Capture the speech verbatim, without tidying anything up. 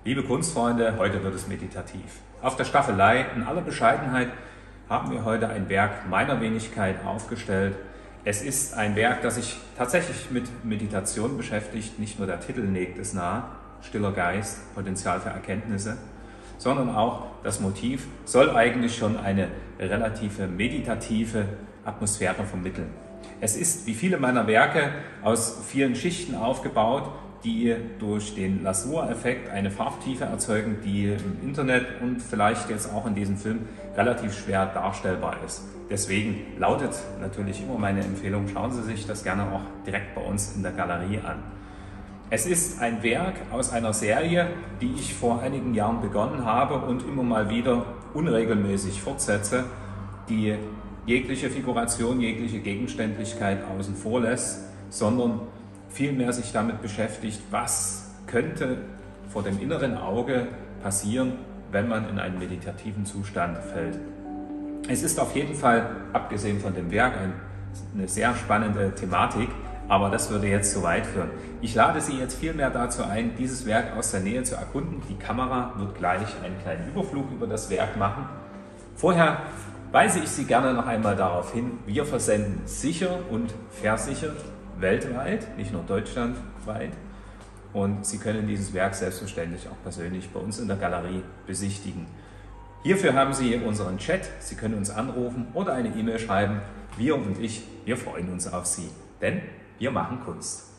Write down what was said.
Liebe Kunstfreunde, heute wird es meditativ. Auf der Staffelei, in aller Bescheidenheit, haben wir heute ein Werk meiner Wenigkeit aufgestellt. Es ist ein Werk, das sich tatsächlich mit Meditation beschäftigt. Nicht nur der Titel legt es nahe, Stiller Geist, Potenzial für Erkenntnisse, sondern auch das Motiv soll eigentlich schon eine relative meditative Atmosphäre vermitteln. Es ist, wie viele meiner Werke, aus vielen Schichten aufgebaut, die durch den Lasureffekt eine Farbtiefe erzeugen, die im Internet und vielleicht jetzt auch in diesem Film relativ schwer darstellbar ist. Deswegen lautet natürlich immer meine Empfehlung, schauen Sie sich das gerne auch direkt bei uns in der Galerie an. Es ist ein Werk aus einer Serie, die ich vor einigen Jahren begonnen habe und immer mal wieder unregelmäßig fortsetze, die jegliche Figuration, jegliche Gegenständlichkeit außen vor lässt, sondern vielmehr sich damit beschäftigt, was könnte vor dem inneren Auge passieren, wenn man in einen meditativen Zustand fällt. Es ist auf jeden Fall, abgesehen von dem Werk, eine sehr spannende Thematik, aber das würde jetzt zu weit führen. Ich lade Sie jetzt vielmehr dazu ein, dieses Werk aus der Nähe zu erkunden. Die Kamera wird gleich einen kleinen Überflug über das Werk machen. Vorher weise ich Sie gerne noch einmal darauf hin, wir versenden sicher und versichert weltweit, nicht nur deutschlandweit. Und Sie können dieses Werk selbstverständlich auch persönlich bei uns in der Galerie besichtigen. Hierfür haben Sie unseren Chat, Sie können uns anrufen oder eine E-Mail schreiben. Wir und ich, wir freuen uns auf Sie, denn wir machen Kunst.